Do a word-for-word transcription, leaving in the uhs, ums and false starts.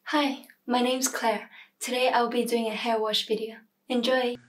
Hi, my name's Claire. Today I'll be doing a hair wash video. Enjoy!